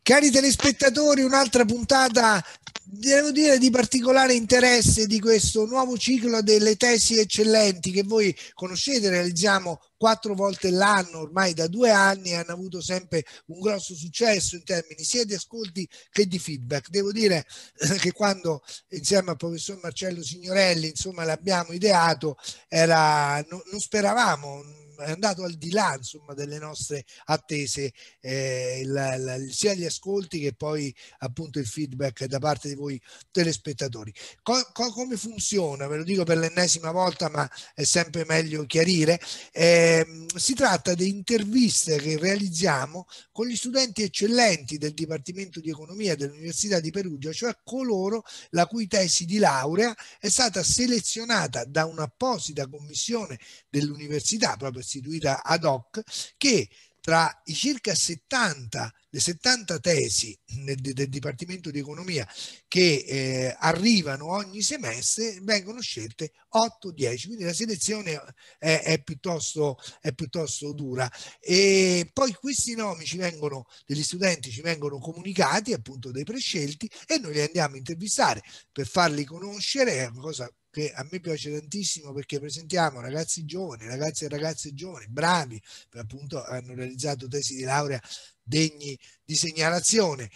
Cari telespettatori, un'altra puntata, devo dire, di particolare interesse di questo nuovo ciclo delle tesi eccellenti che voi conoscete. Realizziamo 4 volte l'anno, ormai da 2 anni, e hanno avuto sempre un grosso successo in termini sia di ascolti che di feedback. Devo dire che quando insieme al professor Marcello Signorelli, insomma, l'abbiamo ideato, non speravamo, è andato al di là, insomma, delle nostre attese, sia gli ascolti che poi appunto il feedback da parte di voi telespettatori. Come funziona? Ve lo dico per l'ennesima volta, ma è sempre meglio chiarire. Si tratta di interviste che realizziamo con gli studenti eccellenti del Dipartimento di Economia dell'Università di Perugia, cioè coloro la cui tesi di laurea è stata selezionata da un'apposita commissione dell'università, proprio istituita ad hoc, che tra i circa le 70 tesi del Dipartimento di Economia che arrivano ogni semestre, vengono scelte 8-10, quindi la selezione è piuttosto dura. E poi questi nomi degli studenti ci vengono comunicati, appunto dei prescelti, e noi li andiamo a intervistare per farli conoscere. È una cosa che a me piace tantissimo, perché presentiamo ragazzi giovani, ragazzi e ragazze giovani, bravi, per appunto hanno realizzato tesi di laurea degni di segnalazione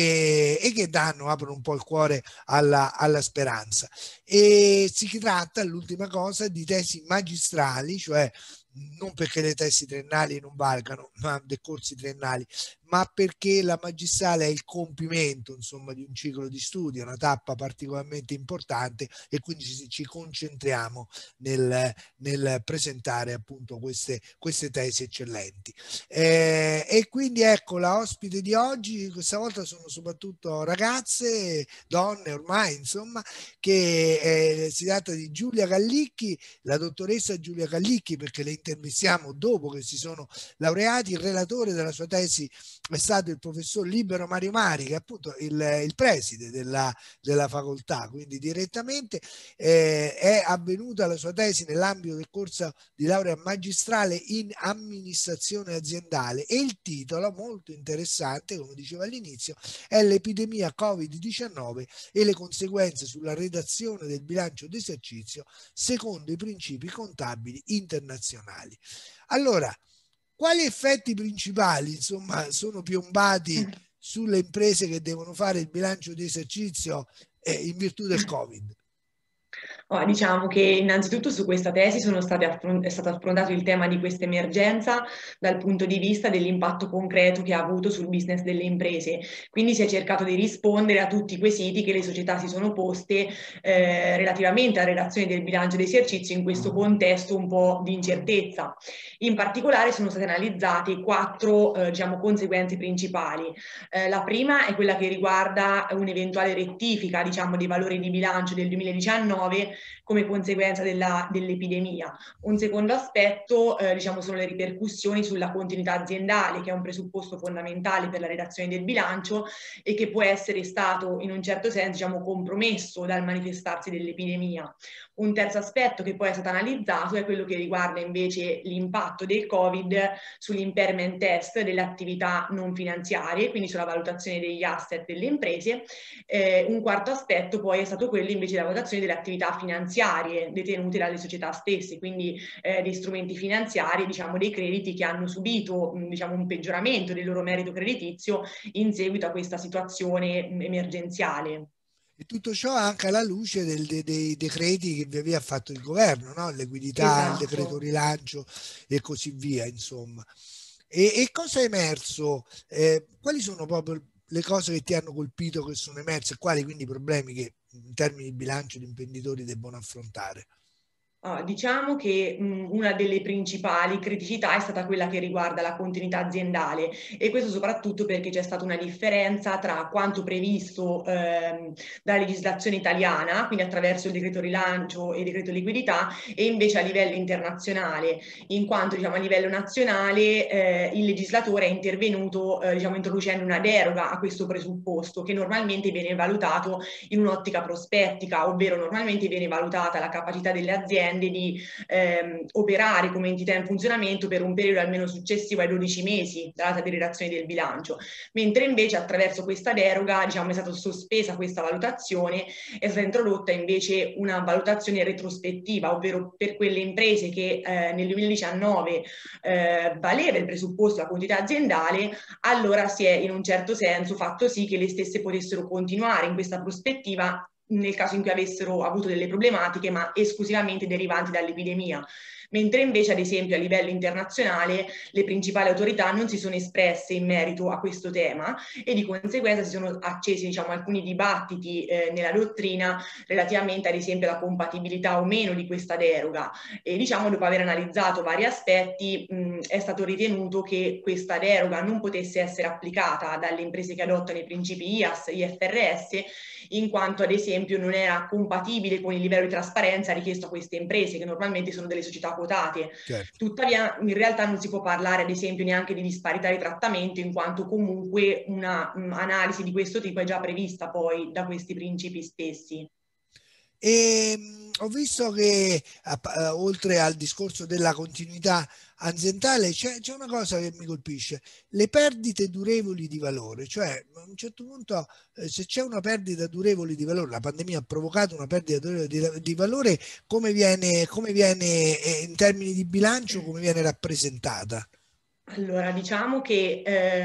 e che aprono un po' il cuore alla speranza. E si tratta, l'ultima cosa, di tesi magistrali, cioè non perché le tesi triennali non valgano, ma dei corsi triennali, ma perché la magistrale è il compimento, insomma, di un ciclo di studio, una tappa particolarmente importante, e quindi ci concentriamo nel presentare appunto queste tesi eccellenti. E quindi ecco, la ospite di oggi questa volta sono soprattutto ragazze, donne ormai, insomma, che si tratta di Giulia Callicchi, la dottoressa Giulia Callicchi, perché le intervistiamo dopo che si sono laureati. Il relatore della sua tesi è stato il professor Libero Mario Mari, che è appunto il preside della facoltà, quindi direttamente è avvenuta la sua tesi nell'ambito del corso di laurea magistrale in amministrazione aziendale, e il titolo, molto interessante, come dicevo all'inizio, è l'epidemia Covid-19 e le conseguenze sulla redazione del bilancio d'esercizio secondo i principi contabili internazionali. Allora, quali effetti principali, insomma, sono piombati sulle imprese che devono fare il bilancio di esercizio in virtù del Covid? Diciamo che innanzitutto su questa tesi è stato affrontato il tema di questa emergenza dal punto di vista dell'impatto concreto che ha avuto sul business delle imprese. Quindi si è cercato di rispondere a tutti i quesiti che le società si sono poste relativamente alla redazione del bilancio di esercizio in questo contesto un po' di incertezza. In particolare sono state analizzate 4 diciamo, conseguenze principali. La prima è quella che riguarda un'eventuale rettifica, diciamo, dei valori di bilancio del 2019 come conseguenza dell'epidemia. Un secondo aspetto, diciamo, sono le ripercussioni sulla continuità aziendale, che è un presupposto fondamentale per la redazione del bilancio e che può essere stato in un certo senso, diciamo, compromesso dal manifestarsi dell'epidemia. Un terzo aspetto che poi è stato analizzato è quello che riguarda invece l'impatto del Covid sull'impairment test delle attività non finanziarie, quindi sulla valutazione degli asset delle imprese. Un quarto aspetto poi è stato quello invece della valutazione delle attività finanziarie detenute dalle società stesse, quindi dei strumenti finanziari, diciamo dei crediti che hanno subito diciamo, un peggioramento del loro merito creditizio in seguito a questa situazione emergenziale. E tutto ciò anche alla luce dei decreti che via via ha fatto il governo, no? Liquidità, il decreto Esatto. rilancio e così via, insomma. E cosa è emerso? Quali sono proprio le cose che ti hanno colpito, che sono emerse? Quali quindi i problemi che in termini di bilancio gli imprenditori debbono affrontare? Diciamo che una delle principali criticità è stata quella che riguarda la continuità aziendale, e questo soprattutto perché c'è stata una differenza tra quanto previsto dalla legislazione italiana, quindi attraverso il decreto rilancio e il decreto liquidità, e invece a livello internazionale, in quanto diciamo, a livello nazionale il legislatore è intervenuto diciamo, introducendo una deroga a questo presupposto, che normalmente viene valutato in un'ottica prospettica, ovvero normalmente viene valutata la capacità delle aziende pretende di operare come entità in funzionamento per un periodo almeno successivo ai 12 mesi dalla data di redazione del bilancio, mentre invece attraverso questa deroga, diciamo, è stata sospesa questa valutazione, è stata introdotta invece una valutazione retrospettiva, ovvero per quelle imprese che nel 2019 valeva il presupposto della continuità aziendale, allora si è in un certo senso fatto sì che le stesse potessero continuare in questa prospettiva nel caso in cui avessero avuto delle problematiche, ma esclusivamente derivanti dall'epidemia. Mentre invece, ad esempio, a livello internazionale le principali autorità non si sono espresse in merito a questo tema e di conseguenza si sono accesi, diciamo, alcuni dibattiti nella dottrina relativamente, ad esempio, alla compatibilità o meno di questa deroga. E diciamo, dopo aver analizzato vari aspetti, è stato ritenuto che questa deroga non potesse essere applicata dalle imprese che adottano i principi IAS, IFRS, in quanto ad esempio non era compatibile con il livello di trasparenza richiesto a queste imprese, che normalmente sono delle società quotate. Certo. Tuttavia in realtà non si può parlare ad esempio neanche di disparità di trattamento, in quanto comunque una analisi di questo tipo è già prevista poi da questi principi stessi. E ho visto che oltre al discorso della continuità aziendale c'è una cosa che mi colpisce: le perdite durevoli di valore. Cioè a un certo punto se c'è una perdita durevole di valore, la pandemia ha provocato una perdita durevole di valore, come viene in termini di bilancio, come viene rappresentata? Allora, diciamo che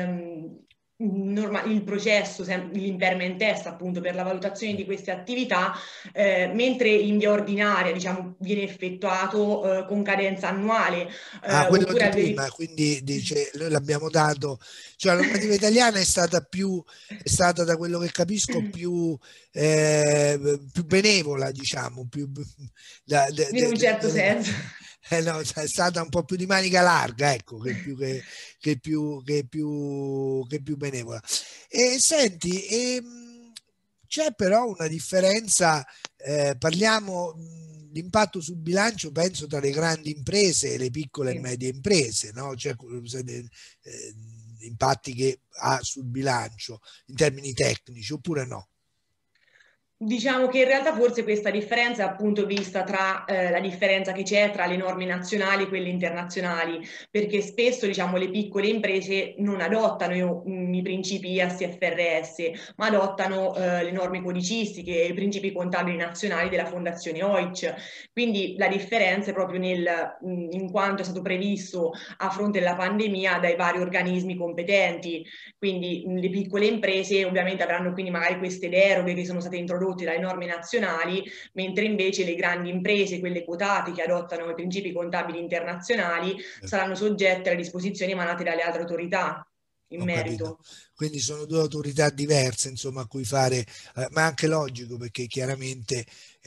il processo, l'impairment test appunto per la valutazione di queste attività, mentre in via ordinaria, diciamo, viene effettuato con cadenza annuale, Quello oppure di al prima, quindi dice, noi l'abbiamo dato, cioè la normativa italiana è stata da quello che capisco più benevola, diciamo, in un certo senso. no, è stata un po' più di manica larga, ecco, che più benevola. E senti, c'è però una differenza, parliamo l'impatto sul bilancio, penso, tra le grandi imprese e le piccole e medie imprese, no? Cioè, impatti che ha sul bilancio in termini tecnici, oppure no? Diciamo che in realtà forse questa differenza è appunto vista tra la differenza che c'è tra le norme nazionali e quelle internazionali, perché spesso, diciamo, le piccole imprese non adottano i principi IAS-FRS, ma adottano le norme codicistiche e i principi contabili nazionali della Fondazione OIC. Quindi la differenza è proprio in quanto è stato previsto a fronte della pandemia dai vari organismi competenti. Quindi le piccole imprese ovviamente avranno quindi magari queste deroghe che sono state introdotte dalle norme nazionali, mentre invece le grandi imprese, quelle quotate che adottano i principi contabili internazionali, saranno soggette alle disposizioni emanate dalle altre autorità in Ho capito. merito. Quindi sono due autorità diverse, insomma, a cui fare, ma è anche logico, perché chiaramente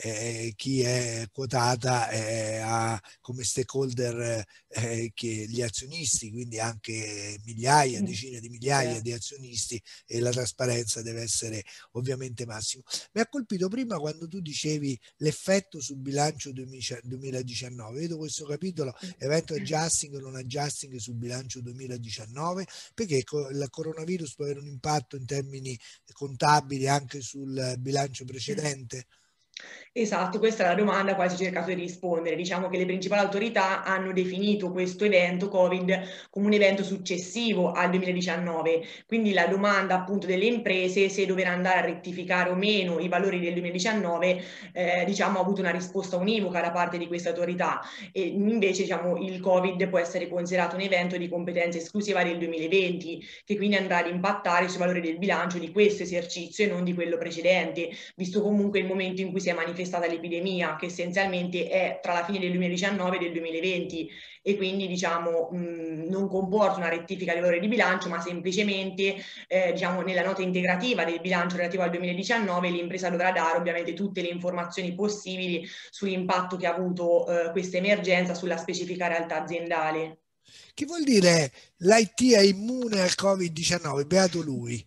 chi è quotata ha come stakeholder che gli azionisti, quindi anche migliaia, decine di migliaia di azionisti, e la trasparenza deve essere ovviamente massima. Mi ha colpito prima quando tu dicevi l'effetto sul bilancio 2019. Vedo questo capitolo, evento adjusting o non adjusting sul bilancio 2019, perché il coronavirus può avere un impatto in termini contabili anche sul bilancio precedente? Esatto, questa è la domanda a quale si è cercato di rispondere. Diciamo che le principali autorità hanno definito questo evento Covid come un evento successivo al 2019, quindi la domanda appunto delle imprese se dover andare a rettificare o meno i valori del 2019, diciamo, ha avuto una risposta univoca da parte di queste autorità, e invece, diciamo, il Covid può essere considerato un evento di competenza esclusiva del 2020, che quindi andrà ad impattare sui valori del bilancio di questo esercizio e non di quello precedente, visto comunque il momento in cui si è manifestata l'epidemia, che essenzialmente è tra la fine del 2019 e del 2020, e quindi, diciamo, non comporta una rettifica dei valori di bilancio, ma semplicemente, diciamo, nella nota integrativa del bilancio relativo al 2019 l'impresa dovrà dare ovviamente tutte le informazioni possibili sull'impatto che ha avuto questa emergenza sulla specifica realtà aziendale. Che vuol dire l'IT è immune al Covid-19? Beato lui.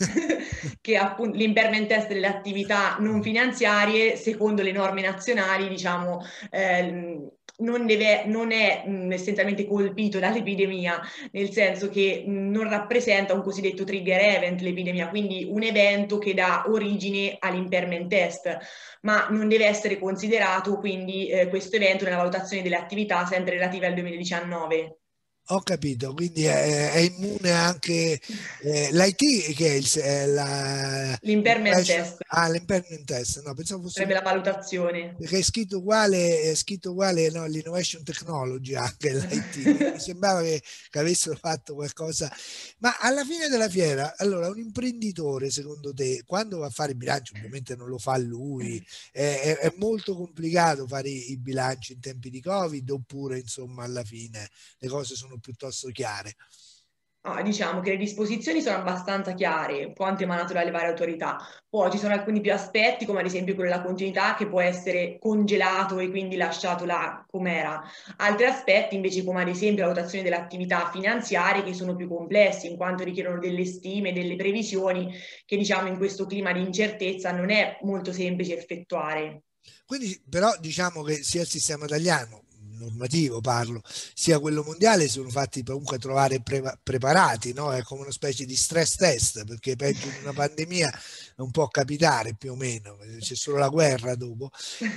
Che appunto l'impairment test delle attività non finanziarie, secondo le norme nazionali, diciamo, non è essenzialmente colpito dall'epidemia, nel senso che non rappresenta un cosiddetto trigger event l'epidemia, quindi un evento che dà origine all'impairment test, ma non deve essere considerato quindi questo evento nella valutazione delle attività sempre relative al 2019. Ho capito, quindi è immune anche l'IT che è L'impairment test l'impairment test, no, pensavo fosse sarebbe la valutazione. perché è scritto uguale no, l'innovation technology anche l'IT, mi sembrava che avessero fatto qualcosa, ma alla fine della fiera, allora un imprenditore secondo te quando va a fare il bilancio, ovviamente non lo fa lui, è molto complicato fare i bilanci in tempi di Covid oppure insomma alla fine le cose sono piuttosto chiare? Diciamo che le disposizioni sono abbastanza chiare, quanto emanato dalle varie autorità. Poi ci sono alcuni più aspetti, come ad esempio quello della continuità, che può essere congelato e quindi lasciato là com'era. Altri aspetti, invece, come ad esempio la valutazione delle attività finanziarie, che sono più complessi, in quanto richiedono delle stime, delle previsioni, che diciamo in questo clima di incertezza non è molto semplice effettuare. Quindi però diciamo che sia il sistema italiano normativo parlo, sia quello mondiale sono fatti comunque trovare preparati, no? È come una specie di stress test, perché peggio di una pandemia non può capitare più o meno, c'è solo la guerra dopo.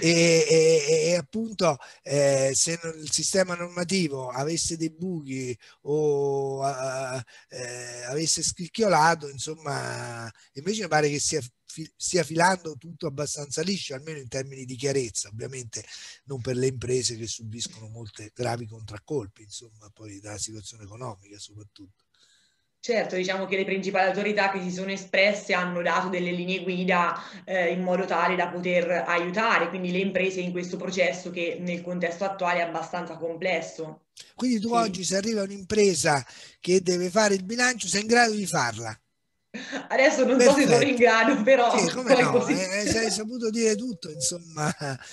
E appunto se il sistema normativo avesse dei buchi o avesse scricchiolato, insomma, invece mi pare che stia filando tutto abbastanza liscio, almeno in termini di chiarezza, ovviamente non per le imprese che subiscono molte gravi contraccolpi, insomma, poi dalla situazione economica soprattutto. Certo, diciamo che le principali autorità che si sono espresse hanno dato delle linee guida in modo tale da poter aiutare quindi le imprese in questo processo che nel contesto attuale è abbastanza complesso. Quindi tu Sì. oggi se arriva un'impresa che deve fare il bilancio, sei in grado di farla? Adesso non so se sono in Perfetto. grado, Sì, però come no, qualcosì. hai saputo dire tutto, insomma,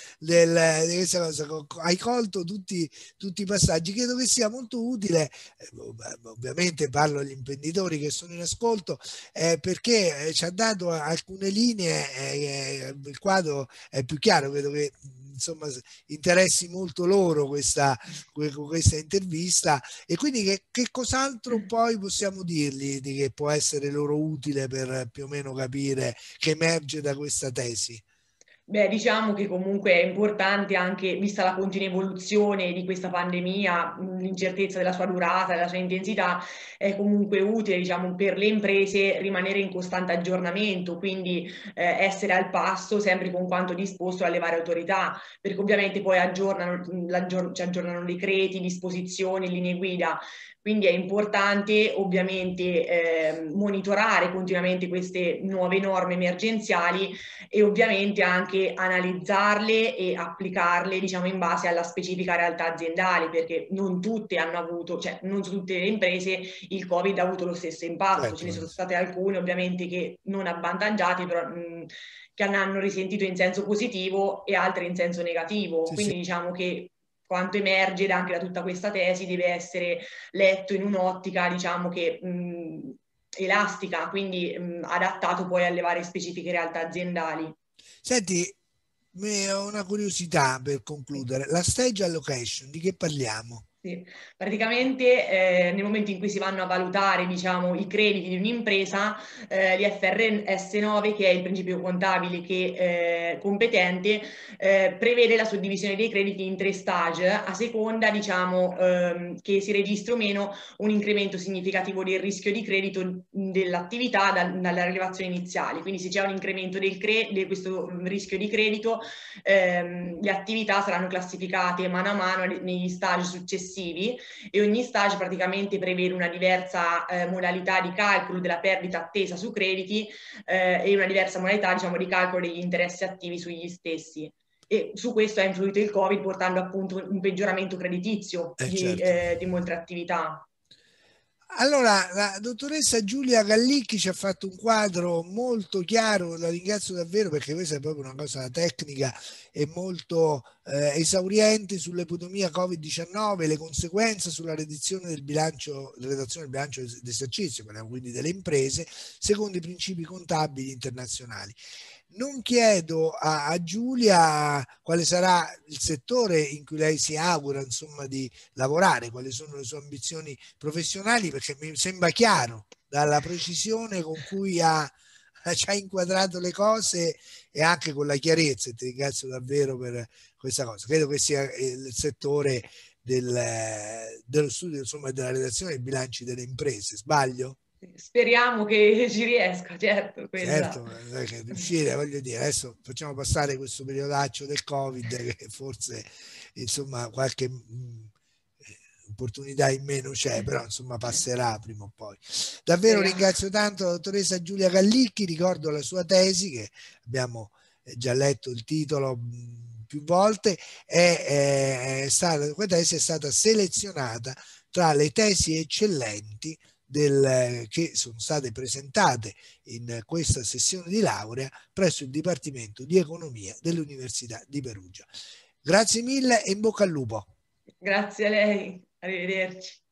di questa cosa, hai colto tutti i passaggi. Credo che sia molto utile, ovviamente parlo agli imprenditori che sono in ascolto, perché ci ha dato alcune linee, il quadro è più chiaro, credo che insomma interessi molto loro questa intervista e quindi che cos'altro poi possiamo dirgli di che può essere loro utile per più o meno capire che emerge da questa tesi? Beh, diciamo che comunque è importante anche, vista la continua evoluzione di questa pandemia, l'incertezza della sua durata, della sua intensità, è comunque utile, diciamo, per le imprese rimanere in costante aggiornamento, quindi essere al passo sempre con quanto disposto dalle varie autorità, perché ovviamente poi ci aggiornano decreti, disposizioni, linee guida. Quindi è importante ovviamente monitorare continuamente queste nuove norme emergenziali e ovviamente anche analizzarle e applicarle, diciamo, in base alla specifica realtà aziendale, perché non tutte hanno avuto, cioè non su tutte le imprese il Covid ha avuto lo stesso impatto, ce Certo, ne sono state alcune ovviamente che non avvantaggiate, però che hanno risentito in senso positivo e altre in senso negativo. sì, sì. Quindi diciamo che quanto emerge anche da tutta questa tesi deve essere letto in un'ottica, diciamo che elastica, quindi adattato poi alle varie specifiche realtà aziendali. Senti, ho una curiosità per concludere. La stage allocation, di che parliamo? Sì. Praticamente nel momento in cui si vanno a valutare diciamo, i crediti di un'impresa, l'IFRS 9, che è il principio contabile competente, prevede la suddivisione dei crediti in tre stage a seconda diciamo, che si registri o meno un incremento significativo del rischio di credito dell'attività dalla rilevazione iniziale. Quindi se c'è un incremento di questo rischio di credito, le attività saranno classificate mano a mano negli stage successivi e ogni stage praticamente prevede una diversa modalità di calcolo della perdita attesa su crediti e una diversa modalità diciamo, di calcolo degli interessi attivi sugli stessi. E su questo ha influito il Covid portando appunto un peggioramento creditizio Certo. di molte attività. Allora, la dottoressa Giulia Gallicchi ci ha fatto un quadro molto chiaro, la ringrazio davvero perché questa è proprio una cosa tecnica e molto esauriente sull'epidemia Covid-19, le conseguenze sulla redazione del bilancio d'esercizio, parliamo quindi delle imprese, secondo i principi contabili internazionali. Non chiedo a Giulia quale sarà il settore in cui lei si augura, insomma, di lavorare, quali sono le sue ambizioni professionali, perché mi sembra chiaro dalla precisione con cui ci ha inquadrato le cose e anche con la chiarezza, e ti ringrazio davvero per questa cosa. Credo che sia il settore dello studio, insomma, della redazione dei bilanci delle imprese. Sbaglio? Speriamo che ci riesca, certo, quella. Certo, che riuscire, voglio dire, adesso facciamo passare questo periodaccio del Covid, che forse insomma qualche opportunità in meno c'è, però insomma passerà prima o poi. Davvero Speriamo. ringrazio tanto la dottoressa Giulia Gallicchi, ricordo la sua tesi che abbiamo già letto il titolo più volte, questa tesi è stata selezionata tra le tesi eccellenti che sono state presentate in questa sessione di laurea presso il Dipartimento di Economia dell'Università di Perugia. Grazie mille e in bocca al lupo. Grazie a lei, arrivederci.